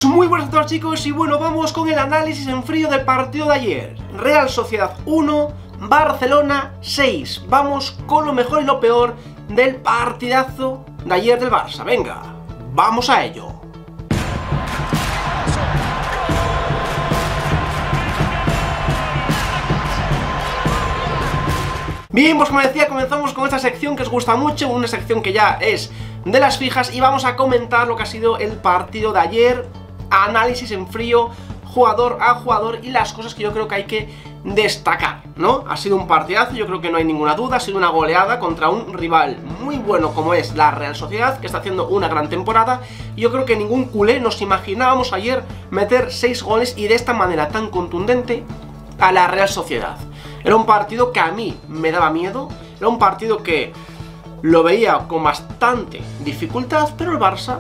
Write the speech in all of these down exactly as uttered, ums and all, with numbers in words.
Muy buenas a todos, chicos, y bueno, vamos con el análisis en frío del partido de ayer. Real Sociedad uno, Barcelona seis. Vamos con lo mejor y lo peor del partidazo de ayer del Barça. Venga, vamos a ello. Bien, pues como decía, comenzamos con esta sección que os gusta mucho, una sección que ya es de las fijas, y vamos a comentar lo que ha sido el partido de ayer, análisis en frío, jugador a jugador y las cosas que yo creo que hay que destacar, ¿no? Ha sido un partidazo, yo creo que no hay ninguna duda, ha sido una goleada contra un rival muy bueno como es la Real Sociedad, que está haciendo una gran temporada, y yo creo que ningún culé nos imaginábamos ayer meter seis goles y de esta manera tan contundente a la Real Sociedad. Era un partido que a mí me daba miedo, era un partido que lo veía con bastante dificultad, pero el Barça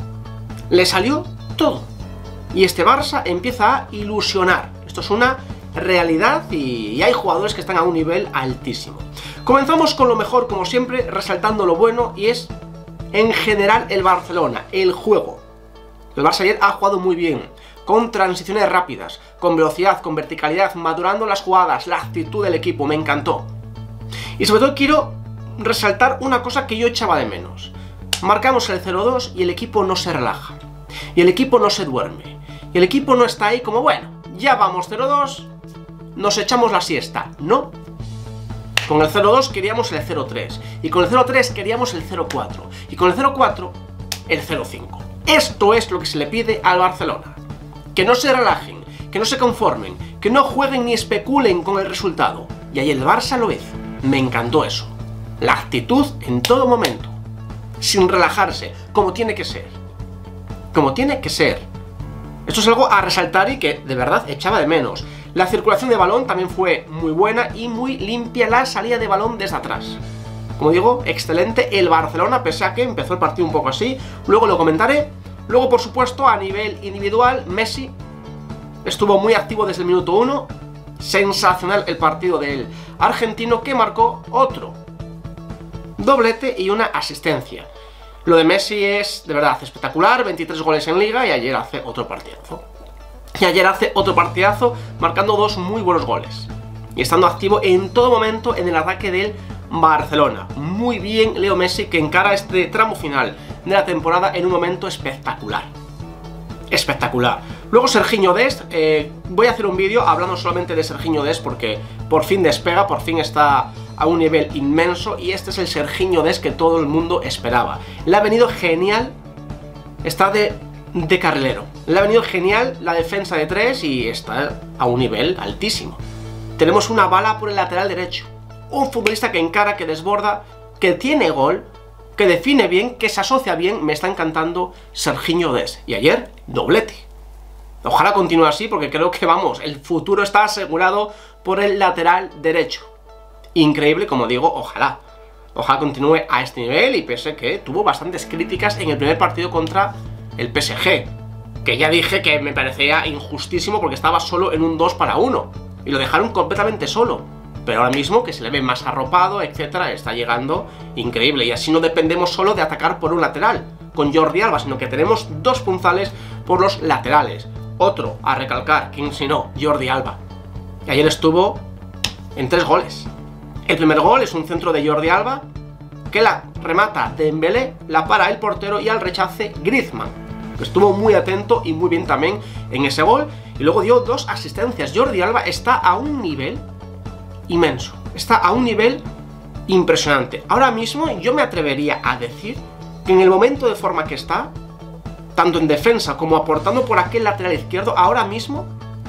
le salió todo. Y este Barça empieza a ilusionar. Esto es una realidad y, y hay jugadores que están a un nivel altísimo. Comenzamos con lo mejor, como siempre, resaltando lo bueno, y es en general el Barcelona, el juego. El Barça ayer ha jugado muy bien, con transiciones rápidas, con velocidad, con verticalidad, madurando las jugadas, la actitud del equipo, me encantó. Y sobre todo quiero resaltar una cosa que yo echaba de menos. Marcamos el cero dos y el equipo no se relaja, y el equipo no se duerme, y el equipo no está ahí como, bueno, ya vamos cero dos, nos echamos la siesta. No. Con el cero dos queríamos el cero tres, y con el cero tres queríamos el cero cuatro, y con el cero cuatro el cero cinco. Esto es lo que se le pide al Barcelona. Que no se relajen, que no se conformen, que no jueguen ni especulen con el resultado. Y ahí el Barça lo hizo. Me encantó eso. La actitud en todo momento, sin relajarse, como tiene que ser. Como tiene que ser. Esto es algo a resaltar y que de verdad echaba de menos. La circulación de balón también fue muy buena y muy limpia la salida de balón desde atrás. Como digo, excelente el Barcelona, pese a que empezó el partido un poco así. Luego lo comentaré. Luego, por supuesto, a nivel individual, Messi estuvo muy activo desde el minuto uno. Sensacional el partido del argentino, que marcó otro doblete y una asistencia. Lo de Messi es de verdad espectacular, veintitrés goles en Liga, y ayer hace otro partidazo. Y ayer hace otro partidazo, marcando dos muy buenos goles. Y estando activo en todo momento en el ataque del Barcelona. Muy bien Leo Messi, que encara este tramo final de la temporada en un momento espectacular. Espectacular. Luego Sergiño Dest, eh, voy a hacer un vídeo hablando solamente de Sergiño Dest porque por fin despega, por fin está a un nivel inmenso, y este es el Sergiño Dest que todo el mundo esperaba. Le ha venido genial, está de, de carrilero, le ha venido genial la defensa de tres y está a un nivel altísimo. Tenemos una bala por el lateral derecho, un futbolista que encara, que desborda, que tiene gol, que define bien, que se asocia bien. Me está encantando Sergiño Dest. Y ayer, doblete. Ojalá continúe así, porque creo que, vamos, el futuro está asegurado por el lateral derecho. Increíble, como digo, ojalá. Ojalá continúe a este nivel, y pese que tuvo bastantes críticas en el primer partido contra el P S G, que ya dije que me parecía injustísimo porque estaba solo en un dos para uno. Y lo dejaron completamente solo. Pero ahora mismo, que se le ve más arropado, etcétera, está llegando increíble. Y así no dependemos solo de atacar por un lateral con Jordi Alba, sino que tenemos dos punzales por los laterales. Otro a recalcar, ¿quién si no? Jordi Alba. Y ayer estuvo en tres goles. El primer gol es un centro de Jordi Alba, que la remata Dembélé, la para el portero, y al rechace Griezmann, que estuvo muy atento y muy bien también en ese gol. Y luego dio dos asistencias. Jordi Alba está a un nivel inmenso, está a un nivel impresionante. Ahora mismo yo me atrevería a decir que en el momento de forma que está, tanto en defensa como aportando por aquel lateral izquierdo, ahora mismo,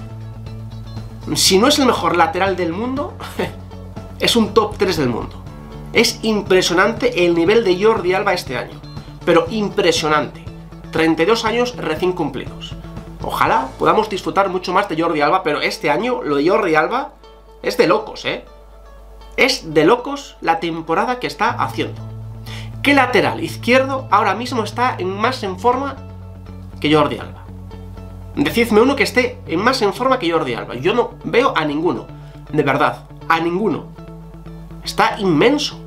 si no es el mejor lateral del mundo, es un top tres del mundo. Es impresionante el nivel de Jordi Alba este año, pero impresionante. treinta y dos años recién cumplidos. Ojalá podamos disfrutar mucho más de Jordi Alba, pero este año lo de Jordi Alba es de locos, ¿eh? Es de locos la temporada que está haciendo. ¿Qué lateral izquierdo ahora mismo está en más en forma que Jordi Alba? Decidme uno que esté en más en forma que Jordi Alba. Yo no veo a ninguno, de verdad, a ninguno. Está inmenso.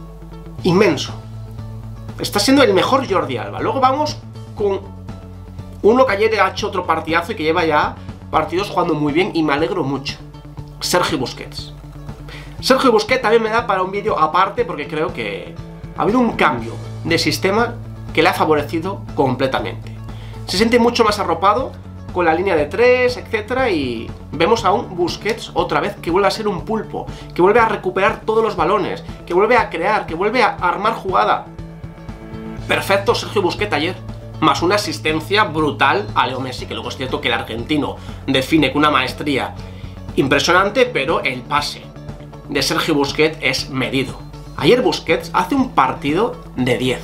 Inmenso. Está siendo el mejor Jordi Alba. Luego vamos con Uno que ayer ha hecho otro partidazo y que lleva ya partidos jugando muy bien y me alegro mucho. Sergio Busquets. Sergio Busquets también me da para un vídeo aparte porque creo que ha habido un cambio de sistema que le ha favorecido completamente. Se siente mucho más arropado con la línea de tres, etcétera, y vemos a un Busquets otra vez que vuelve a ser un pulpo, que vuelve a recuperar todos los balones, que vuelve a crear, que vuelve a armar jugada. Perfecto Sergio Busquets ayer, más una asistencia brutal a Leo Messi, que luego es cierto que el argentino define con una maestría impresionante, pero el pase de Sergio Busquets es medido. Ayer Busquets hace un partido de diez.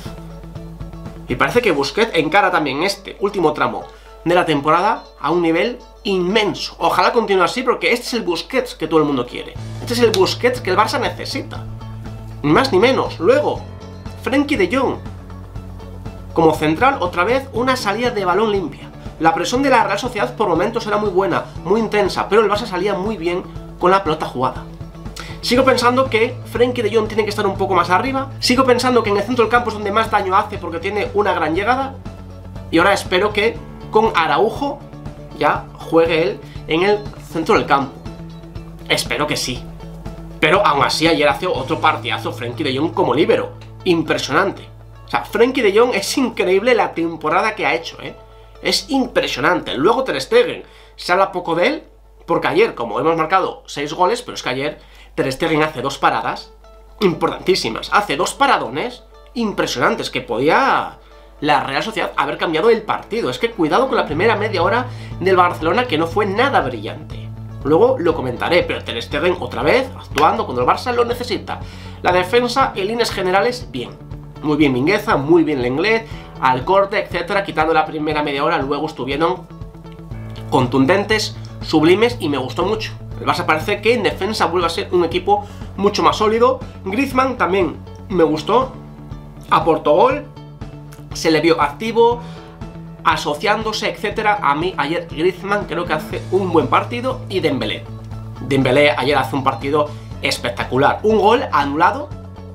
Y parece que Busquets encara también este último tramo de la temporada a un nivel inmenso. Ojalá continúe así porque este es el Busquets que todo el mundo quiere. Este es el Busquets que el Barça necesita. Ni más ni menos. Luego, Frenkie de Jong. Como central, otra vez, una salida de balón limpia. La presión de la Real Sociedad por momentos era muy buena, muy intensa, pero el Barça salía muy bien con la pelota jugada. Sigo pensando que Frenkie de Jong tiene que estar un poco más arriba. Sigo pensando que en el centro del campo es donde más daño hace porque tiene una gran llegada. Y ahora espero que con Araujo ya juegue él en el centro del campo. Espero que sí. Pero aún así ayer hace otro partidazo Frenkie de Jong como líbero. Impresionante. O sea, Frenkie de Jong es increíble la temporada que ha hecho, ¿eh? Es impresionante. Luego Ter Stegen. Se habla poco de él porque ayer, como hemos marcado seis goles, pero es que ayer Ter Stegen hace dos paradas importantísimas. Hace dos paradones impresionantes que podía la Real Sociedad haber cambiado el partido. Es que cuidado con la primera media hora del Barcelona, que no fue nada brillante. Luego lo comentaré, pero Ter Stegen otra vez actuando cuando el Barça lo necesita. La defensa en líneas generales, bien. Muy bien Mingueza, muy bien Lenglet, al corte, etcétera. Quitando la primera media hora, luego estuvieron contundentes, sublimes y me gustó mucho. El Barça parece que en defensa vuelve a ser un equipo mucho más sólido. Griezmann también me gustó, aportó gol, se le vio activo, asociándose, etcétera. A mí ayer Griezmann creo que hace un buen partido y Dembélé. Dembélé ayer hace un partido espectacular. Un gol anulado,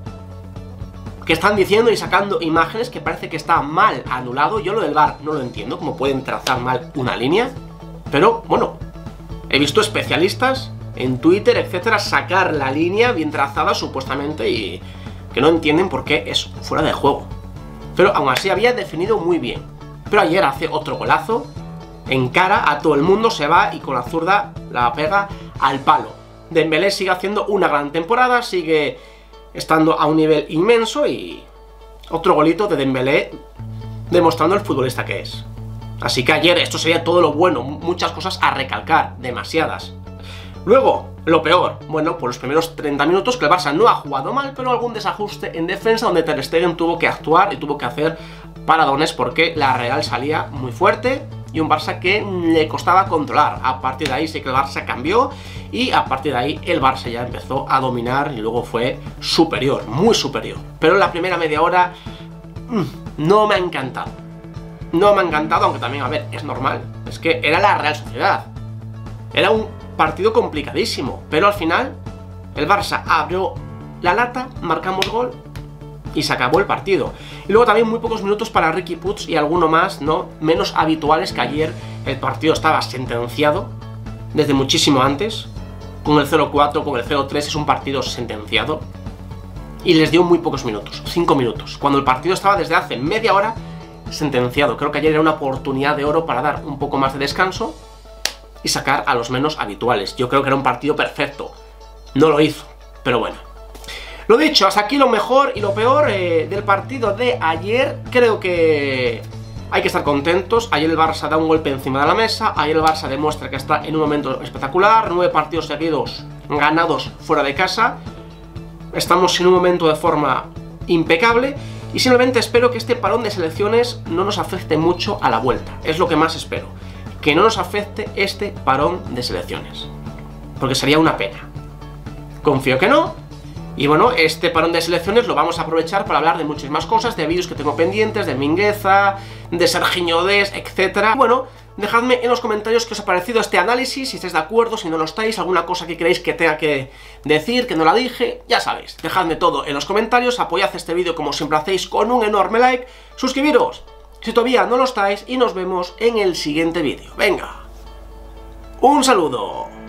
que están diciendo y sacando imágenes que parece que está mal anulado. Yo lo del V A R no lo entiendo, cómo pueden trazar mal una línea. Pero bueno, he visto especialistas en Twitter, etcétera, sacar la línea bien trazada supuestamente y que no entienden por qué es fuera de juego. Pero aún así había definido muy bien. Pero ayer hace otro golazo, encara a todo el mundo, se va y con la zurda la pega al palo. Dembélé sigue haciendo una gran temporada, sigue estando a un nivel inmenso y otro golito de Dembélé demostrando el futbolista que es. Así que ayer esto sería todo lo bueno, muchas cosas a recalcar, demasiadas. Luego, lo peor, bueno, por los primeros treinta minutos que el Barça no ha jugado mal, pero algún desajuste en defensa donde Ter Stegen tuvo que actuar y tuvo que hacer paradones porque la Real salía muy fuerte y un Barça que le costaba controlar. A partir de ahí sí que el Barça cambió y a partir de ahí el Barça ya empezó a dominar y luego fue superior, muy superior. Pero en la primera media hora mmm, no me ha encantado. No me ha encantado, aunque también, a ver, es normal. Es que era la Real Sociedad. Era un partido complicadísimo, pero al final el Barça abrió la lata, marcamos gol y se acabó el partido. Y luego también muy pocos minutos para Riqui Puig y alguno más, ¿no? Menos habituales, que ayer el partido estaba sentenciado desde muchísimo antes. Con el cero cuatro, con el cero tres es un partido sentenciado. Y les dio muy pocos minutos, cinco minutos, cuando el partido estaba desde hace media hora sentenciado. Creo que ayer era una oportunidad de oro para dar un poco más de descanso y sacar a los menos habituales. Yo creo que era un partido perfecto. No lo hizo, pero bueno. Lo dicho, hasta aquí lo mejor y lo peor eh, del partido de ayer. Creo que hay que estar contentos. Ayer el Barça da un golpe encima de la mesa. Ayer el Barça demuestra que está en un momento espectacular. Nueve partidos seguidos ganados fuera de casa. Estamos en un momento de forma impecable. Y simplemente espero que este parón de selecciones no nos afecte mucho a la vuelta. Es lo que más espero. Que no nos afecte este parón de selecciones, porque sería una pena. Confío que no. Y bueno, este parón de selecciones lo vamos a aprovechar para hablar de muchas más cosas, de vídeos que tengo pendientes, de Mingueza, de Sergiño Dest, etcétera. Bueno, dejadme en los comentarios qué os ha parecido este análisis, si estáis de acuerdo, si no lo estáis, alguna cosa que queréis que tenga que decir, que no la dije, ya sabéis. Dejadme todo en los comentarios, apoyad este vídeo como siempre hacéis con un enorme like, suscribiros si si todavía no lo estáis, y nos vemos en el siguiente vídeo. Venga, un saludo.